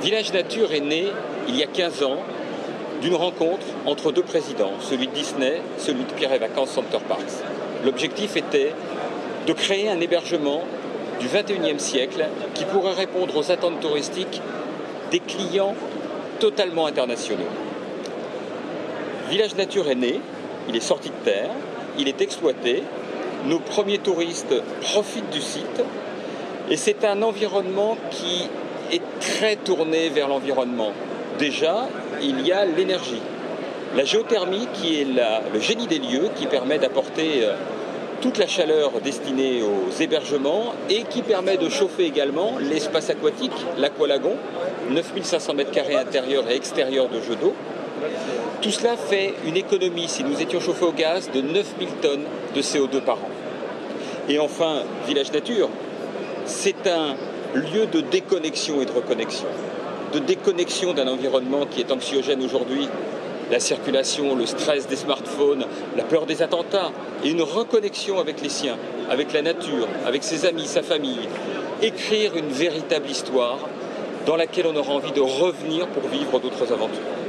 Village Nature est né il y a 15 ans d'une rencontre entre deux présidents, celui de Disney, celui de Pierre et Vacances Center Parcs. L'objectif était de créer un hébergement du 21e siècle qui pourrait répondre aux attentes touristiques des clients totalement internationaux. Village Nature est né, il est sorti de terre, il est exploité, nos premiers touristes profitent du site et c'est un environnement qui est très tourné vers l'environnement. Déjà, il y a l'énergie, la géothermie qui est le génie des lieux qui permet d'apporter toute la chaleur destinée aux hébergements et qui permet de chauffer également l'espace aquatique, l'aqualagon, 9500 m² intérieur et extérieur de jeux d'eau. Tout cela fait une économie, si nous étions chauffés au gaz, de 9000 tonnes de CO2 par an. Et enfin, Village Nature, c'est un lieu de déconnexion et de reconnexion. De déconnexion d'un environnement qui est anxiogène aujourd'hui, la circulation, le stress des smartphones, la peur des attentats, et une reconnexion avec les siens, avec la nature, avec ses amis, sa famille. Écrire une véritable histoire dans laquelle on aura envie de revenir pour vivre d'autres aventures.